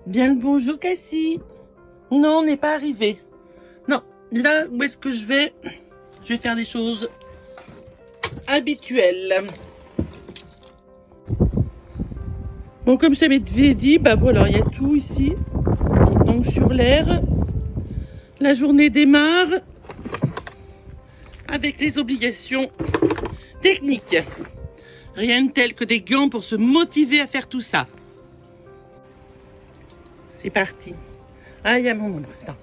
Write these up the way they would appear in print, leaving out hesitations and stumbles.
Bien le bonjour, Cassie. Non, on n'est pas arrivé. Non, là, où est-ce que je vais? Je vais faire des choses habituelles. Bon, comme je t'avais dit, bah voilà, il y a tout ici. Donc sur l'air, la journée démarre avec les obligations techniques. Rien de tel que des gants pour se motiver à faire tout ça. C'est parti. Ah, il y a mon ombre. Attends.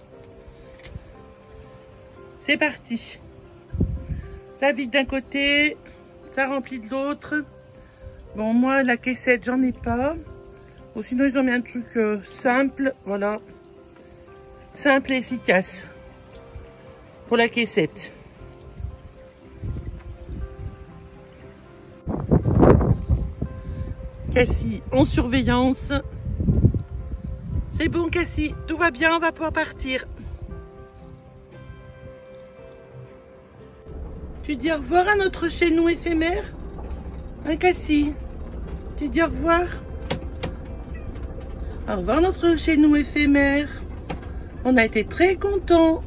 C'est parti. Ça vide d'un côté, ça remplit de l'autre. Bon, moi, la caissette, j'en ai pas. Ou sinon, ils ont mis un truc simple. Voilà. Simple et efficace. Pour la caissette. Cassie en surveillance. C'est bon, Cassie. Tout va bien, on va pouvoir partir. Tu dis au revoir à notre chez nous éphémère? Hein, Cassie? Tu dis au revoir? Au revoir notre chez nous éphémère. On a été très contents.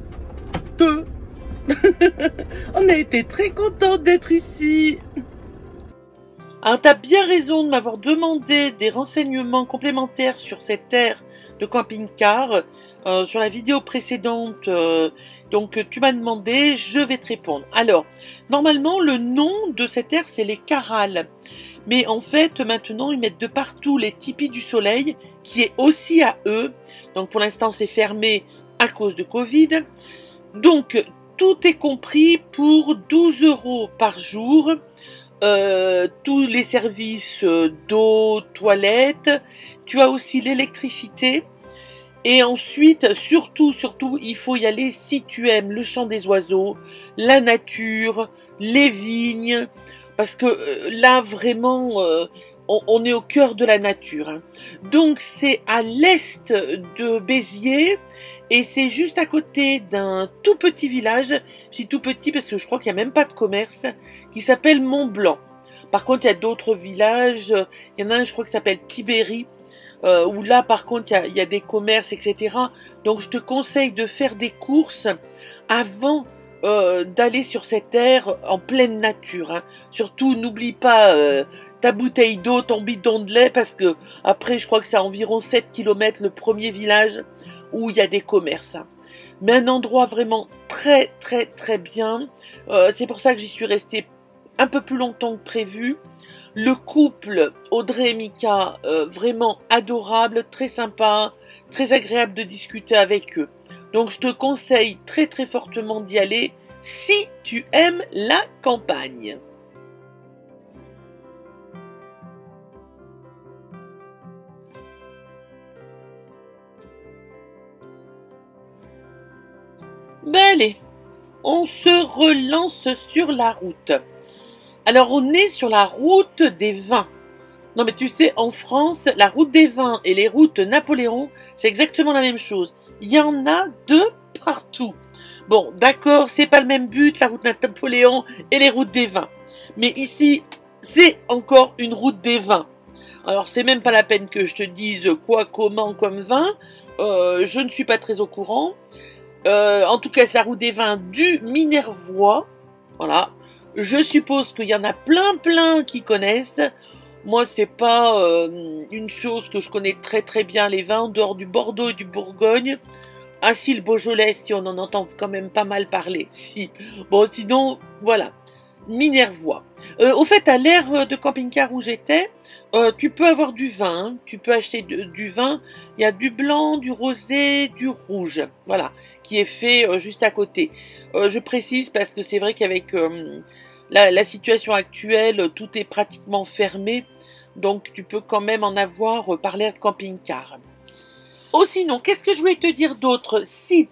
On a été très contents d'être ici. Alors, tu as bien raison de m'avoir demandé des renseignements complémentaires sur cette aire de camping-car. Sur la vidéo précédente, donc tu m'as demandé, je vais te répondre. Alors, normalement, le nom de cette aire, c'est les Carrales. Mais en fait, maintenant, ils mettent de partout les tipis du soleil, qui est aussi à eux. Donc, pour l'instant, c'est fermé à cause de Covid. Donc, tout est compris pour 12 € par jour. Tous les services d'eau, toilettes. Tu as aussi l'électricité. Et ensuite, surtout, il faut y aller si tu aimes le chant des oiseaux, la nature, les vignes, parce que là, vraiment, on est au cœur de la nature. Hein. Donc, c'est à l'est de Béziers, et c'est juste à côté d'un tout petit village, je dis tout petit parce que je crois qu'il n'y a même pas de commerce, qui s'appelle Mont-Blanc. Par contre, il y a d'autres villages, il y en a un, je crois, qui s'appelle Tibéri, où là par contre il y a des commerces, etc. Donc je te conseille de faire des courses avant d'aller sur cette aire en pleine nature. Hein. Surtout n'oublie pas ta bouteille d'eau, ton bidon de lait, parce que après je crois que c'est à environ 7 km le premier village où il y a des commerces. Hein. Mais un endroit vraiment très très très bien. C'est pour ça que j'y suis restée un peu plus longtemps que prévu. Le couple Audrey et Mika, vraiment adorable, très sympa, très agréable de discuter avec eux. Donc je te conseille très très fortement d'y aller si tu aimes la campagne. Ben allez, on se relance sur la route. Alors on est sur la route des vins. Non mais tu sais, en France, la route des vins et les routes Napoléon, c'est exactement la même chose. Il y en a de partout. Bon, d'accord, c'est pas le même but, la route Napoléon et les routes des vins. Mais ici, c'est encore une route des vins. Alors c'est même pas la peine que je te dise quoi, comment, comme vin. Je ne suis pas très au courant. En tout cas, c'est la route des vins du Minervois. Voilà. Je suppose qu'il y en a plein qui connaissent. Moi, c'est pas une chose que je connais très très bien, les vins, en dehors du Bordeaux et du Bourgogne. Ah si, le Beaujolais, si on en entend quand même pas mal parler. Si. Bon, sinon, voilà. Minervois. Au fait, à l'aire de camping-car où j'étais, tu peux avoir du vin. Hein. Tu peux acheter du vin. Il y a du blanc, du rosé, du rouge. Voilà. Qui est fait juste à côté. Je précise parce que c'est vrai qu'avec la situation actuelle, tout est pratiquement fermé. Donc tu peux quand même en avoir par l'aire de camping-car. Oh sinon, qu'est-ce que je voulais te dire d'autre? Si,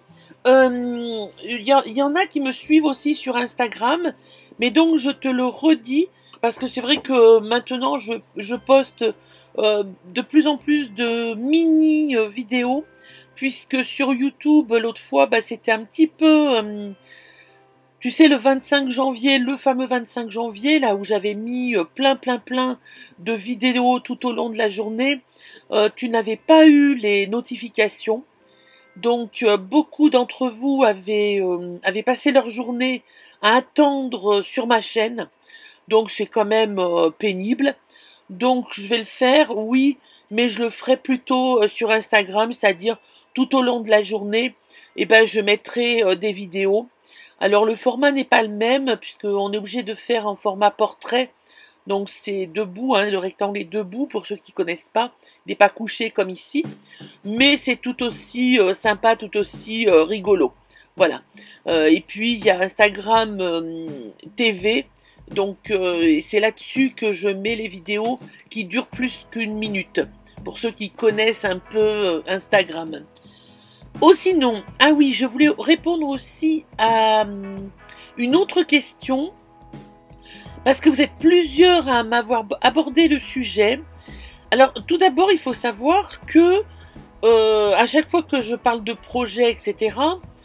y en a qui me suivent aussi sur Instagram, mais donc je te le redis, parce que c'est vrai que maintenant je poste de plus en plus de mini vidéos, puisque sur YouTube, l'autre fois, bah, c'était un petit peu... Tu sais, le 25 janvier, le fameux 25 janvier, là où j'avais mis plein de vidéos tout au long de la journée, tu n'avais pas eu les notifications. Donc, beaucoup d'entre vous avaient passé leur journée à attendre sur ma chaîne. Donc, c'est quand même pénible. Donc, je vais le faire, oui, mais je le ferai plutôt sur Instagram, c'est-à-dire tout au long de la journée, eh ben, je mettrai des vidéos. Alors, le format n'est pas le même, puisqu'on est obligé de faire en format portrait. Donc, c'est debout, hein, le rectangle est debout, pour ceux qui ne connaissent pas. Il n'est pas couché comme ici. Mais c'est tout aussi sympa, tout aussi rigolo. Voilà. Et puis, il y a Instagram TV. Donc, c'est là-dessus que je mets les vidéos qui durent plus qu'1 minute. Pour ceux qui connaissent un peu Instagram. Oh sinon, ah oui, je voulais répondre aussi à une autre question. Parce que vous êtes plusieurs à m'avoir abordé le sujet. Alors, tout d'abord, il faut savoir que à chaque fois que je parle de projets, etc.,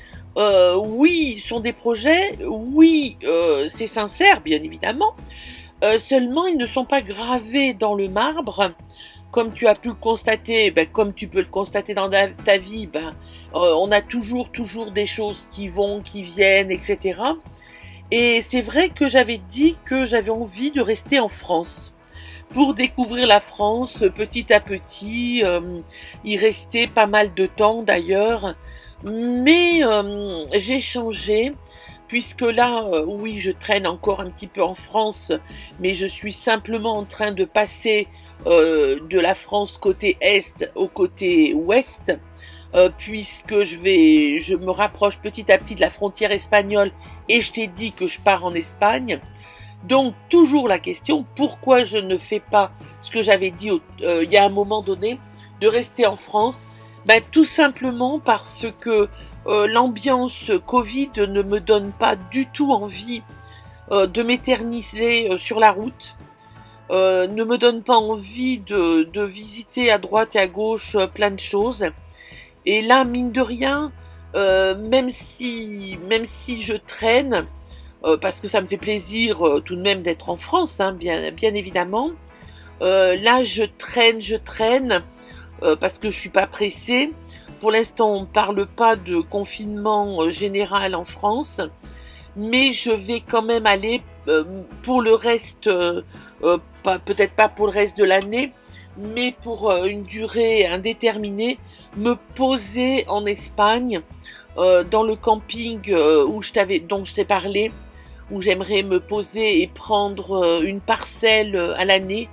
oui, ce sont des projets, oui, c'est sincère, bien évidemment, seulement ils ne sont pas gravés dans le marbre, comme tu as pu le constater, ben, comme tu peux le constater dans ta vie, ben, on a toujours des choses qui vont, qui viennent, etc. Et c'est vrai que j'avais dit que j'avais envie de rester en France pour découvrir la France petit à petit, y rester pas mal de temps d'ailleurs, mais j'ai changé, puisque là, oui, je traîne encore un petit peu en France, mais je suis simplement en train de passer de la France côté Est au côté Ouest, puisque je me rapproche petit à petit de la frontière espagnole, et je t'ai dit que je pars en Espagne. Donc, toujours la question, pourquoi je ne fais pas ce que j'avais dit il y a un moment donné, de rester en France? Ben, tout simplement parce que l'ambiance Covid ne me donne pas du tout envie de m'éterniser sur la route, ne me donne pas envie de visiter à droite et à gauche plein de choses. Et là, mine de rien, même si je traîne, parce que ça me fait plaisir tout de même d'être en France, hein, bien évidemment. Là, je traîne, parce que je suis pas pressée. Pour l'instant, on ne parle pas de confinement général en France, mais je vais quand même aller pour le reste, peut-être pas pour le reste de l'année, mais pour une durée indéterminée, me poser en Espagne, dans le camping dont je t'ai parlé, où j'aimerais me poser et prendre une parcelle à l'année,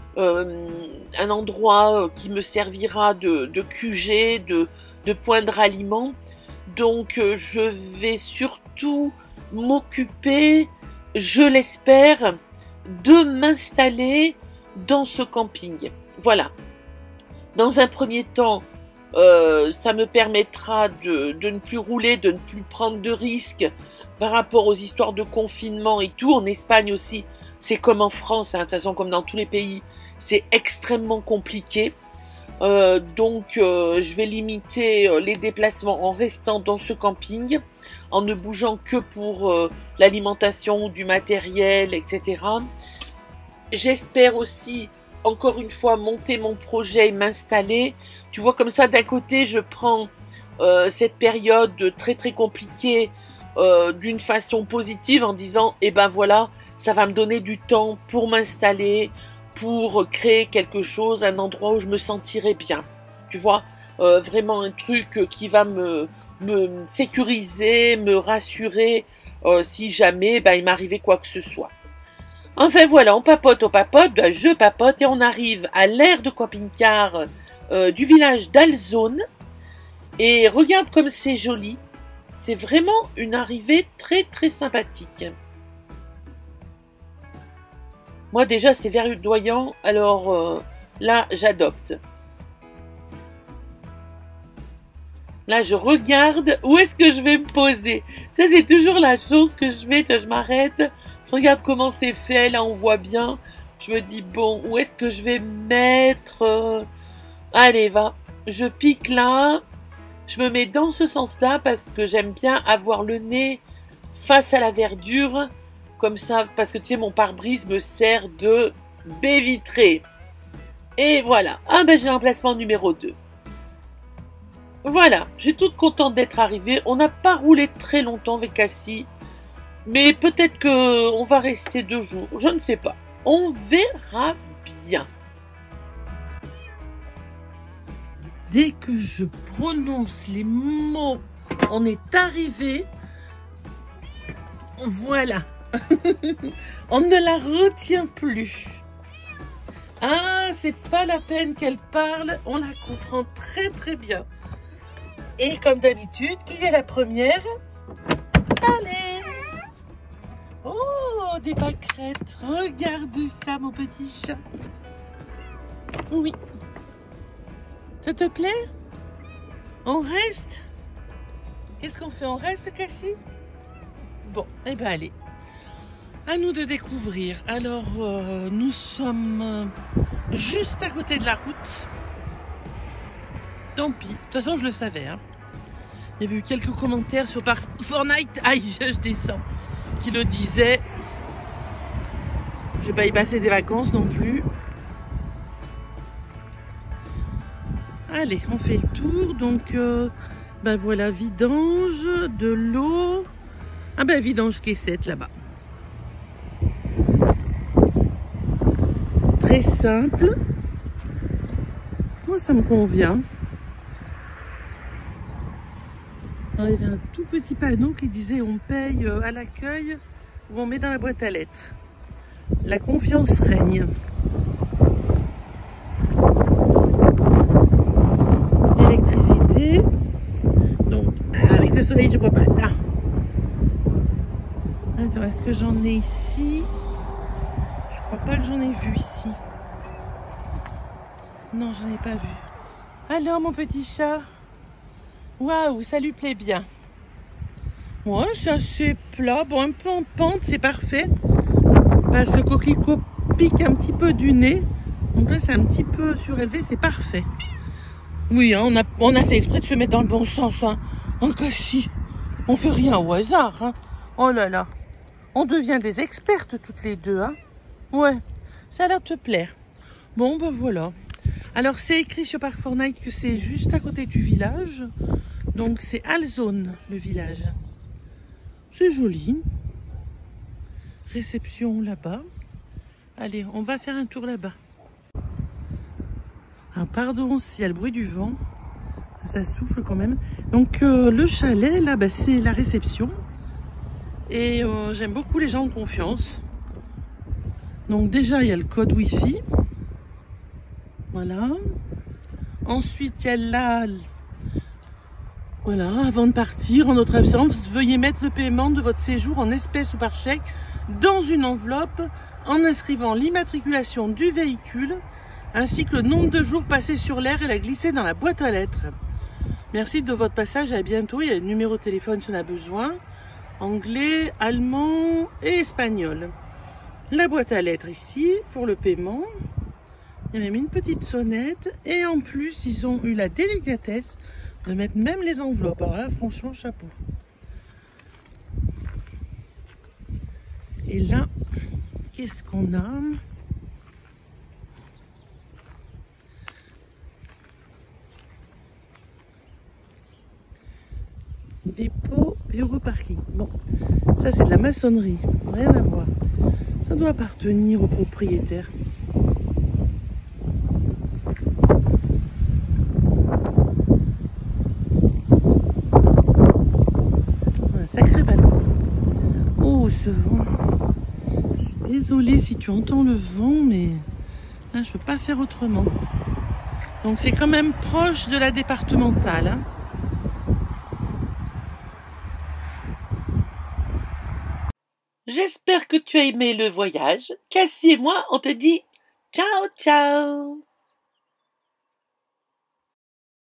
un endroit qui me servira de QG, de point de ralliement. Donc je vais surtout m'occuper, je l'espère, de m'installer dans ce camping. Voilà. Dans un premier temps, ça me permettra de ne plus rouler, de ne plus prendre de risques par rapport aux histoires de confinement et tout. En Espagne aussi, c'est comme en France, hein, de toute façon comme dans tous les pays, c'est extrêmement compliqué. Donc je vais limiter les déplacements en restant dans ce camping, en ne bougeant que pour l'alimentation du matériel, etc. J'espère aussi, encore une fois, monter mon projet et m'installer. Tu vois, comme ça, d'un côté, je prends cette période très compliquée d'une façon positive, en disant, eh ben voilà, ça va me donner du temps pour m'installer, pour créer quelque chose, un endroit où je me sentirai bien. Tu vois, vraiment un truc qui va me sécuriser, me rassurer si jamais ben, il m'arrivait quoi que ce soit. Enfin voilà, on papote, ben, je papote et on arrive à l'aire de camping-car du village d'Alzone. Et regarde comme c'est joli. C'est vraiment une arrivée très sympathique. Moi déjà c'est verdoyant, alors là j'adopte. Là je regarde où est-ce que je vais me poser. Ça c'est toujours la chose que je fais, je m'arrête, je regarde comment c'est fait, là on voit bien. Je me dis bon, où est-ce que je vais me mettre? Allez va, je pique là, je me mets dans ce sens-là parce que j'aime bien avoir le nez face à la verdure, comme ça, parce que tu sais, mon pare-brise me sert de baie vitrée. Et voilà, ah ben j'ai l'emplacement numéro 2. Voilà, je suis toute contente d'être arrivée. On n'a pas roulé très longtemps avec Cassie, mais peut-être qu'on va rester 2 jours, je ne sais pas. On verra bien. Dès que je prononce les mots, on est arrivé. Voilà. On ne la retient plus. Ah, c'est pas la peine qu'elle parle, on la comprend très très bien. Et comme d'habitude, qui est la première? Allez! Oh, des pâquerettes. Regarde ça, mon petit chat. Oui. Ça te plaît? On reste? Qu'est-ce qu'on fait? On reste, Cassie? Bon, eh ben allez. À nous de découvrir. Alors, nous sommes juste à côté de la route. Tant pis. De toute façon, je le savais. Hein. Il y avait eu quelques commentaires sur Fortnite. Aïe, je descends. Qui le disaient. Je vais pas y passer des vacances non plus. Allez, on fait le tour. Donc, ben voilà, vidange, de l'eau. Ah ben, vidange caissette là-bas. Très simple. Moi, ça me convient. Alors, il y avait un tout petit panneau qui disait on paye à l'accueil ou on met dans la boîte à lettres. La confiance règne. L'électricité. Donc, avec le soleil, je vois pas. Là. Attends, est-ce que j'en ai ici? Je crois pas que j'en ai vu ici. Non, j'en ai pas vu. Alors, mon petit chat. Waouh, ça lui plaît bien. Ouais, c'est assez plat. Bon, un peu en pente, c'est parfait. Bah, ce coquelicot pique un petit peu du nez. Donc là, c'est un petit peu surélevé, c'est parfait. Oui, hein, on a fait exprès de se mettre dans le bon sens. Hein. En Cassie, on fait rien au hasard. Hein. Oh là là. On devient des expertes toutes les deux. Hein. Ouais, ça a l'air de te plaire. Bon, ben voilà. Alors, c'est écrit sur Parc Fortnite que c'est juste à côté du village. Donc, c'est Alzone, le village. C'est joli. Réception là-bas. Allez, on va faire un tour là-bas. Ah, pardon s'il y a le bruit du vent. Ça souffle quand même. Donc, le chalet, là, bah, c'est la réception. Et j'aime beaucoup les gens de confiance. Donc, déjà, il y a le code Wi-Fi. Voilà. Ensuite, il y a là... Voilà, avant de partir, en notre absence, veuillez mettre le paiement de votre séjour en espèces ou par chèque dans une enveloppe en inscrivant l'immatriculation du véhicule ainsi que le nombre de jours passés sur l'air et la glisser dans la boîte à lettres. Merci de votre passage, à bientôt. Il y a le numéro de téléphone si on a besoin. Anglais, allemand et espagnol. La boîte à lettres ici pour le paiement. Il y a même une petite sonnette et en plus ils ont eu la délicatesse de mettre même les enveloppes. Alors là, franchement, chapeau. Et là, qu'est-ce qu'on a? Dépôt, bureau parking. Bon, ça c'est de la maçonnerie. Rien à voir. Ça doit appartenir au propriétaire. Sacré ballon. Oh, ce vent. Je suis désolée si tu entends le vent, mais là, je ne peux pas faire autrement. Donc, c'est quand même proche de la départementale. Hein. J'espère que tu as aimé le voyage. Cassie et moi, on te dit ciao, ciao.